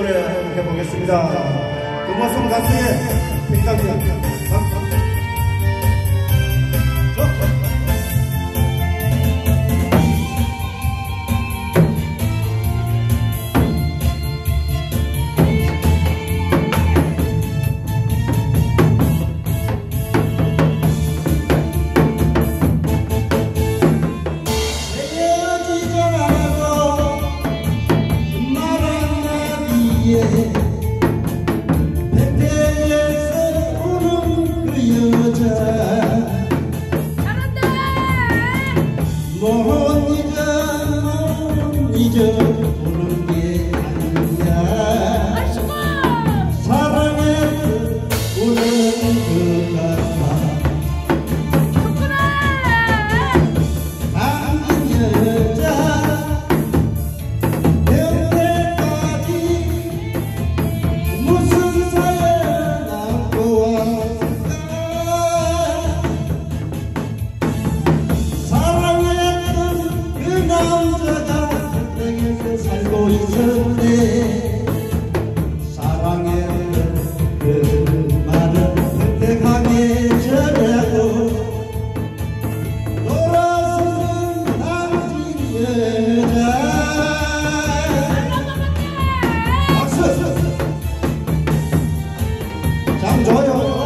해보겠습니다. 금화송 가수의 백담이 백대에서 우는 그 여자 못 잊어 보는 게 아니야. 사랑해서 우는 그 같아. 당긴 여자 여태까지 무슨 사연 안고 왔을까. 사랑했던 그 남자가 곁에 살고 있었네. 사랑했던 그 말은 택하게 전하고 돌아서는 당신 여자. 참 좋아요.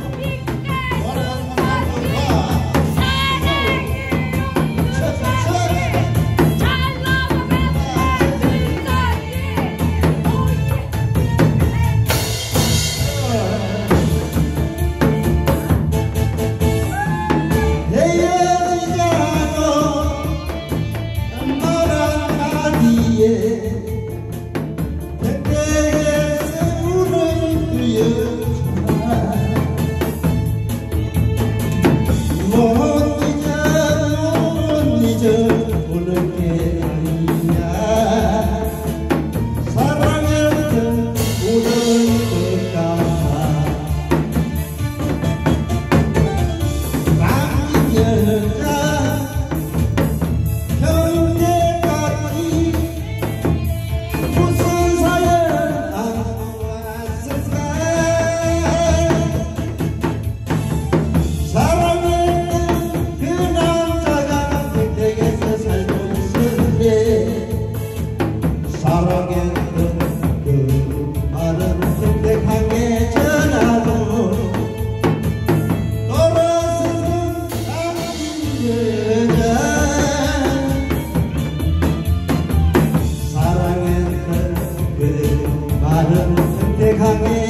보는 게 아니냐. 사랑했던 우는 것 같아. 남긴 여자 현재까지 무슨 사연 안고 왔을까. 사랑했던 그 남자가 백택에서 살고 있었는데 사랑했던 그 말은 택하게 전하고 돌아서는 당신 여자. 사랑했던 그 말은 택하게